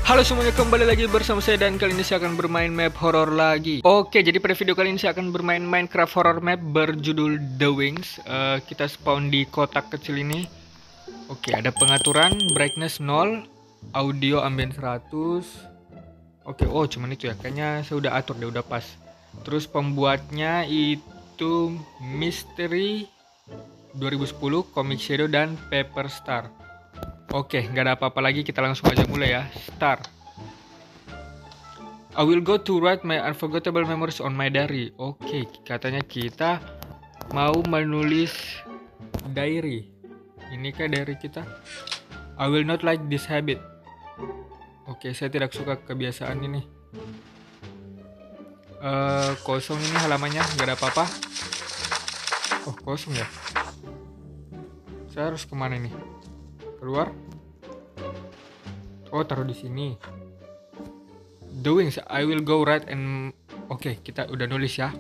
Halo semuanya, kembali lagi bersama saya dan kali ini saya akan bermain map horror lagi. Oke, jadi pada video kali ini saya akan bermain Minecraft horror map berjudul The Wings. Kita spawn di kotak kecil ini. Oke, ada pengaturan brightness 0, audio ambient 100. Oke, oh cuman itu ya. Kayaknya saya udah atur deh, udah pas. Terus pembuatnya itu Mystery 2010, Comic Shadow dan Paper Star. Oke, nggak ada apa-apa lagi, kita langsung aja mulai ya. Start. I will go to write my unforgettable memories on my diary. Oke, katanya kita mau menulis diary. Ini kah diary kita? I will not like this habit. Oke, saya tidak suka kebiasaan ini. Kosong ini halamannya, nggak ada apa-apa. Oh, kosong ya. Saya harus kemana nih? Keluar? Oh, taruh di sini. The Wings, I will go right and... Oke, kita udah nulis ya.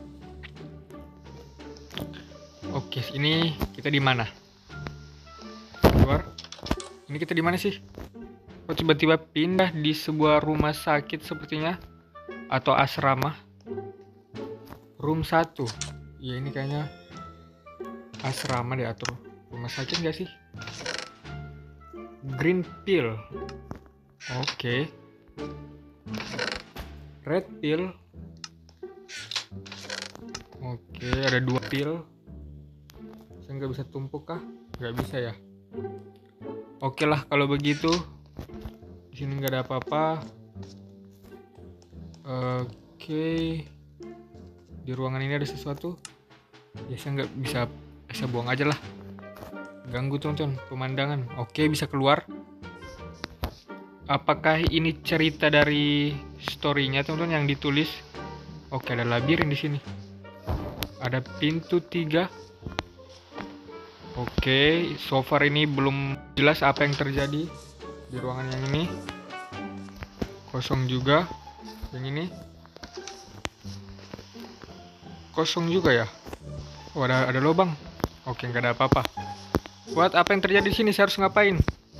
Oke, ini kita di mana? Keluar. Ini kita di mana sih? Oh, tiba-tiba pindah di sebuah rumah sakit sepertinya, atau asrama. Room 1. Ya, ini kayaknya asrama diatur. Rumah sakit nggak sih? Green pill. Oke. Red pill. Oke, ada 2 pill. Saya nggak bisa tumpuk kah? Nggak bisa ya. Oke lah kalau begitu. Di sini nggak ada apa-apa. Oke. Di ruangan ini ada sesuatu. Ya saya nggak bisa. Saya buang aja lah. Ganggu teman-teman pemandangan. Oke, bisa keluar. Apakah ini cerita dari story-nya teman-teman yang ditulis? Oke, ada labirin di sini. Ada pintu 3. Oke, so far ini belum jelas apa yang terjadi di ruangan yang ini. Kosong juga. Yang ini kosong juga ya. Oh, ada lubang. Oke, nggak ada apa-apa. Buat apa yang terjadi di sini? Saya harus ngapain?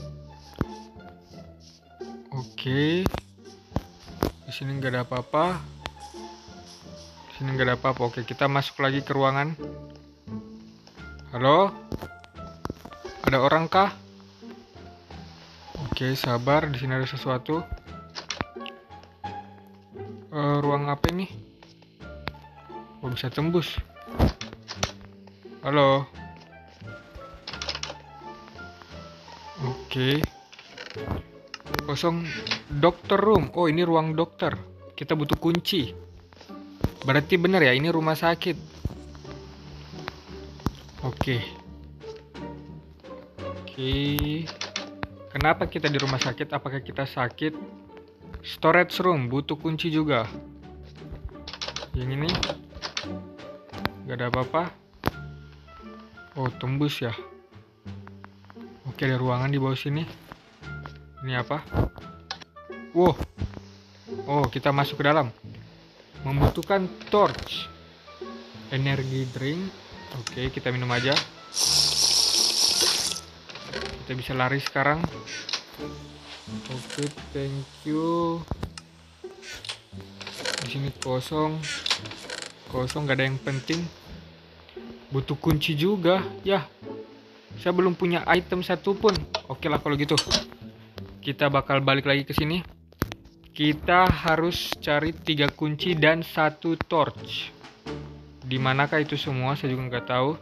Oke. Di sini nggak ada apa-apa. Di sini nggak ada apa-apa. Oke, kita masuk lagi ke ruangan. Halo? Ada orang kah? Oke, sabar. Di sini ada sesuatu. Ruang apa ini? Oh, bisa tembus. Halo? Oke. Kosong. Dokter room. Oh, ini ruang dokter. Kita butuh kunci. Berarti benar ya, ini rumah sakit. Oke. Kenapa kita di rumah sakit? Apakah kita sakit? Storage room, butuh kunci juga. Yang ini nggak ada apa-apa. Oh, tembus ya. Oke, ada ruangan di bawah sini. Ini apa? Wow. Oh, kita masuk ke dalam. Membutuhkan torch. Energy drink. Oke, kita minum aja. Kita bisa lari sekarang. Oke, thank you. Di sini kosong. Kosong, gak ada yang penting. Butuh kunci juga. Ya, saya belum punya item satupun. Oke lah kalau gitu. Kita bakal balik lagi ke sini. Kita harus cari 3 kunci dan 1 torch. Dimanakah itu semua? Saya juga nggak tahu.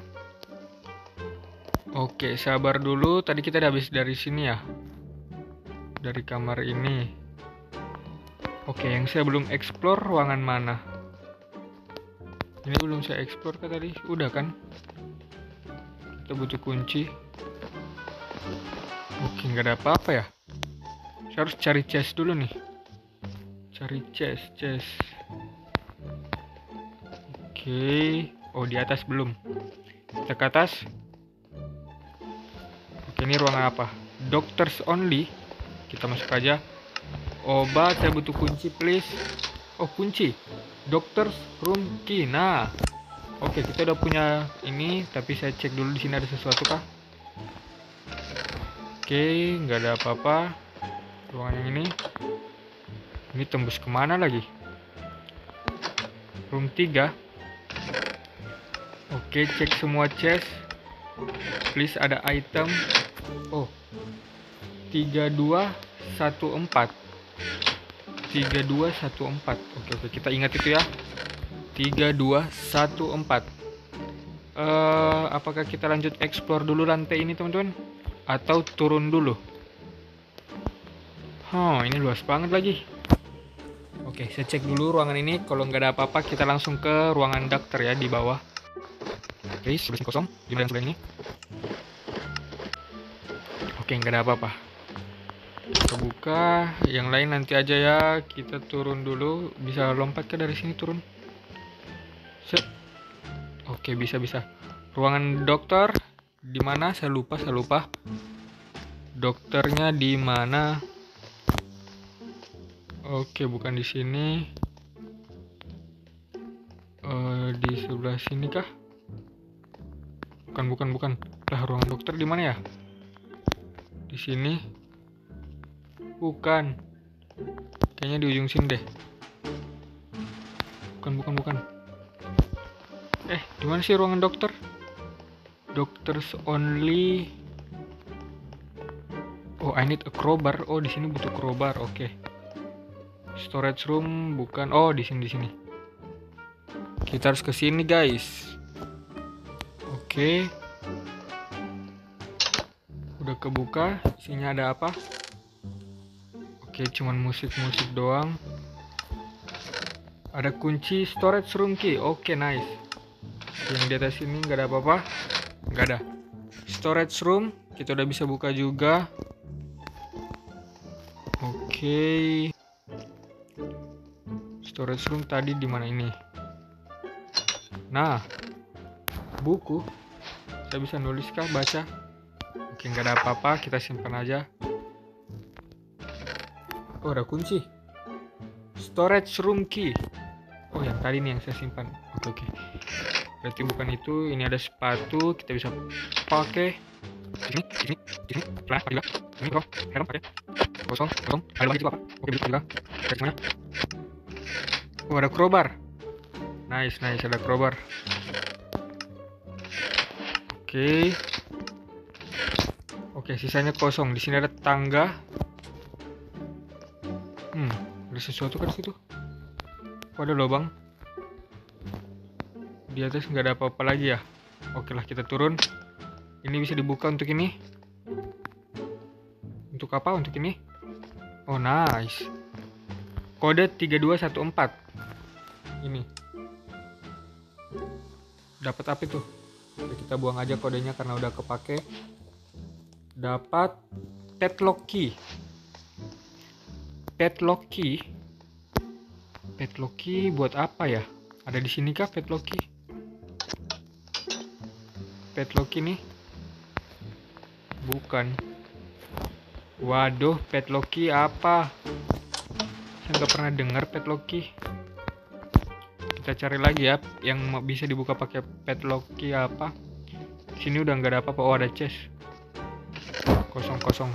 Oke, sabar dulu. Tadi kita udah habis dari sini ya. Dari kamar ini. Oke, yang saya belum explore ruangan mana? Ini belum saya explore kan tadi? Udah kan? Kita butuh kunci. Oke, nggak ada apa-apa ya. Saya harus cari chest dulu nih. Cari chest. Oke. Oh, di atas belum. Kita ke atas. Oke, ini ruangan apa? Doctors only. Kita masuk aja. Obat, saya butuh kunci please. Oh, kunci. Doctors room key. Nah. Oke, kita udah punya ini, tapi saya cek dulu di sini ada sesuatu kah? Oke, nggak ada apa-apa. Ruangan yang ini. Ini tembus kemana lagi? Room 3. Oke, cek semua chest. Please ada item. Oh, 3214. 3214. Oke, kita ingat itu ya. 3214. Apakah kita lanjut explore dulu lantai ini, teman-teman? Atau turun dulu? Ini luas banget lagi. Oke, saya cek dulu ruangan ini. Kalau nggak ada apa-apa, kita langsung ke ruangan dokter ya di bawah. Oke, sebelah sini kosong. Gimana yang sebelah ini? Oke, nggak ada apa-apa. Kita buka. Yang lain nanti aja ya. Kita turun dulu. Bisa lompat ke dari sini turun? Set. Oke, bisa. Ruangan dokter di mana? Saya lupa. Dokternya di mana? Oke, bukan di sini. Di sebelah sini kah? Bukan. Lah, ruang dokter di mana ya? Di sini. Bukan. Kayaknya di ujung sini deh. Bukan. Di mana sih ruangan dokter? Doctors only. Oh, I need a crowbar. Oh, di sini butuh crowbar. Oke. Storage room bukan. Oh, di sini. Kita harus ke sini, guys. Oke. Udah kebuka. Isinya ada apa? Oke, cuman musik doang. Ada kunci storage room key. Oke, nice. Yang di atas ini nggak ada apa-apa. Nggak ada. Storage room kita udah bisa buka juga. Oke. Storage room tadi di mana ini? Nah, buku. Saya bisa nulis kah, baca? Oke, nggak ada apa-apa, kita simpan aja. Oh, ada kunci. Storage room key. Oh, yang tadi nih yang saya simpan. Oke. Berarti bukan itu. Ini ada sepatu, kita bisa pakai. Ini. Ini kok. Helm pakai. Kosong. Ada lagi juga apa? Oke, bisa juga. Cek semuanya. Oh, ada crowbar. Nice, ada crowbar. Oke, sisanya kosong. Di sini ada tangga. Ada sesuatu kan di situ? Oh, ada lubang. Di atas nggak ada apa-apa lagi ya. Oke lah, kita turun. Ini bisa dibuka untuk ini. Untuk apa? Untuk ini. Oh, nice. Kode 3214. Ini. Dapat apa itu? Oke, kita buang aja kodenya karena udah kepake. Dapat padlock key. Padlock key buat apa ya? Ada di sini kah padlock key? Padlock ini? Bukan. Waduh, padlock key apa? Saya nggak pernah dengar padlock key. Kita cari lagi ya yang bisa dibuka pakai padlock key apa. Sini udah nggak ada apa-apa. Oh, ada chest. Kosong.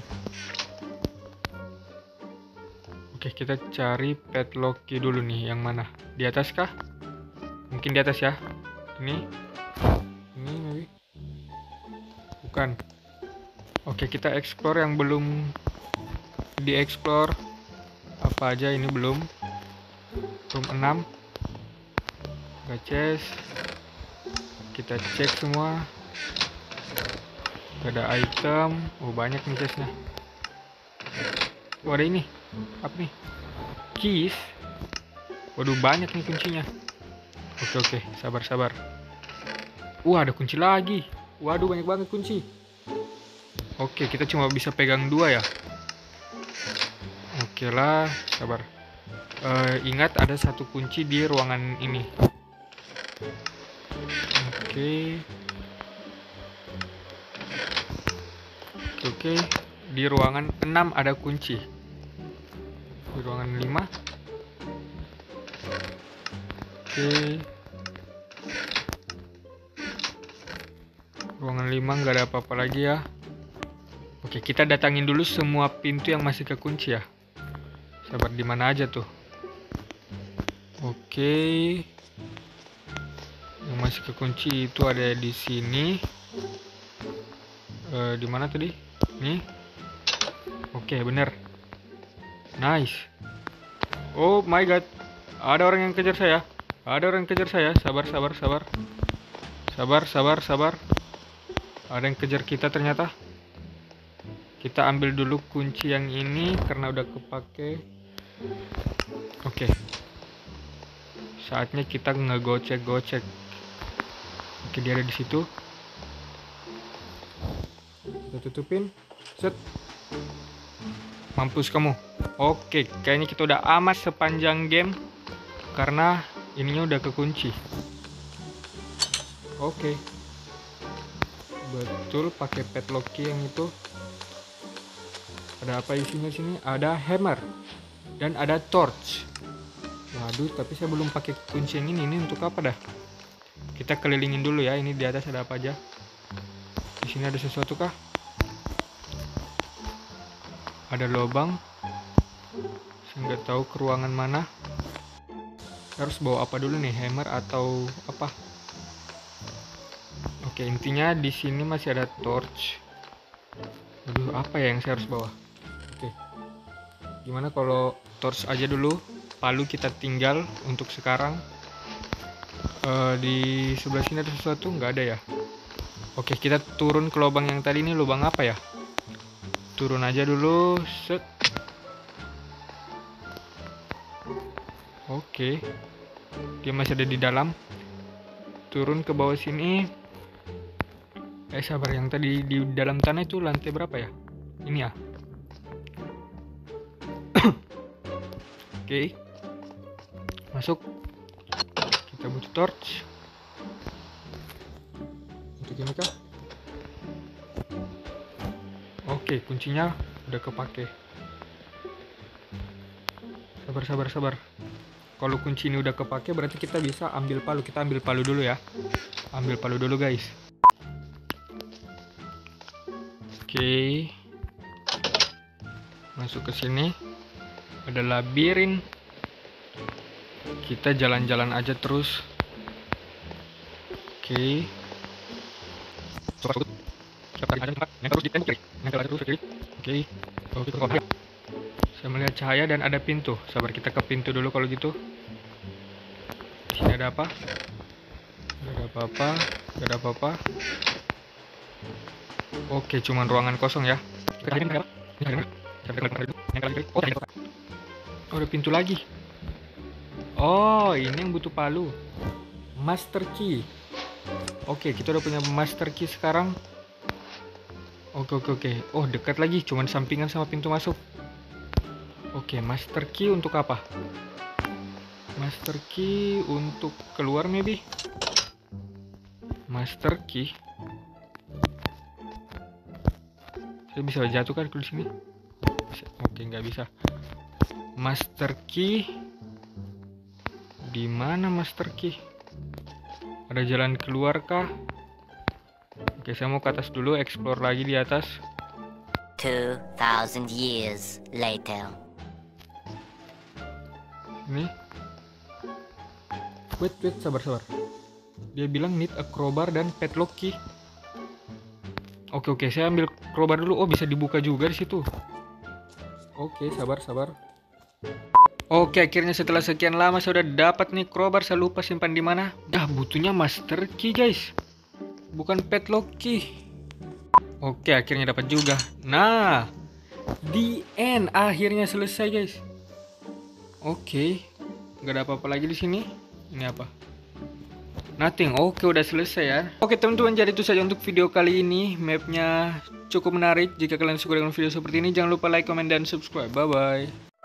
Oke, kita cari padlock key dulu nih. Yang mana? Di atas kah? Mungkin di atas ya. Ini maybe. Bukan. Oke, kita explore yang belum di-explore. Apa aja ini belum. Room 6. Gak chest. Kita cek semua. Gak ada item. Oh, banyak nih chestnya. Oh, ada ini. Apa nih? Keys. Waduh, banyak nih kuncinya. Oke. Sabar. Ada kunci lagi. Waduh, banyak banget kunci. Oke, kita cuma bisa pegang 2 ya. Oke lah, sabar. Ingat ada satu kunci di ruangan ini. Oke. Di ruangan 6 ada kunci. Di ruangan 5. Oke. Ruangan 5 nggak ada apa-apa lagi ya. Oke, kita datangin dulu semua pintu yang masih kekunci ya. Sabar, di mana aja tuh? Oke. Yang masih kekunci itu ada di sini. Di mana tadi? Nih. Oke, bener. Nice. Oh my god. Ada orang yang kejar saya. Ada orang yang kejar saya. Sabar. Sabar. Ada yang kejar kita ternyata. Kita ambil dulu kunci yang ini karena udah kepake. Oke. Saatnya kita ngegocek. Oke, dia ada di situ. Kita tutupin. Set. Mampus kamu. Oke, kayaknya kita udah aman sepanjang game karena ininya udah kekunci. Oke. Betul, pakai padlock key yang itu. Ada apa isinya sini? Ada hammer dan ada torch. Waduh, tapi saya belum pakai kunci yang ini. Ini untuk apa dah? Kita kelilingin dulu ya. Ini di atas ada apa aja? Di sini ada sesuatu kah? Ada lubang. Saya nggak tahu ke ruangan mana. Harus bawa apa dulu nih? Hammer atau apa? Oke, intinya di sini masih ada torch. Aduh, apa ya yang saya harus bawa? Oke. Gimana kalau torch aja dulu? Palu kita tinggal untuk sekarang. Di sebelah sini ada sesuatu? Nggak ada ya? Oke, kita turun ke lubang yang tadi. Ini lubang apa ya? Turun aja dulu. Set. Oke. Dia masih ada di dalam. Turun ke bawah sini. Sabar, yang tadi di dalam tanah itu lantai berapa ya? Ini ya. Oke. Masuk. Kita butuh torch. Untuk ini kah? Oke, kuncinya udah kepake. Sabar. Kalau kunci ini udah kepake berarti kita bisa ambil palu. Kita ambil palu dulu ya. Ambil palu dulu guys. Oke. Masuk ke sini. Ada labirin. Kita jalan-jalan aja terus. Oke. Oke. Saya melihat cahaya dan ada pintu. Sabar, kita ke pintu dulu kalau gitu. Di sini ada apa? Gak ada apa-apa. Oke, cuman ruangan kosong ya. Oh, ada pintu lagi. Oh, ini yang butuh palu. Master key. Oke, kita udah punya master key sekarang. Oke. Oh, dekat lagi. Cuman sampingan sama pintu masuk. Oke, master key untuk apa? Master key untuk keluar maybe. Master key. Saya bisa jatuh kan di sini? Oke, nggak bisa. Master key. Di mana master key? Ada jalan keluar kah? Oke, saya mau ke atas dulu, explore lagi di atas. 2000 years later. Ini. Wait, sabar. Dia bilang need a crowbar dan padlock key. Oke, saya ambil crowbar dulu. Oh, bisa dibuka juga di situ. Oke, sabar. Oke, akhirnya setelah sekian lama saya udah dapat nih crowbar. Saya lupa simpan di mana. Butuhnya master key, guys. Bukan padlock key. Oke, akhirnya dapat juga. Nah, the end. Akhirnya selesai, guys. Oke. Nggak ada apa-apa lagi di sini. Ini apa? Nothing. Oke, udah selesai ya. Oke, teman-teman, jadi itu saja untuk video kali ini. Mapnya cukup menarik. Jika kalian suka dengan video seperti ini, jangan lupa like, comment, dan subscribe. Bye-bye.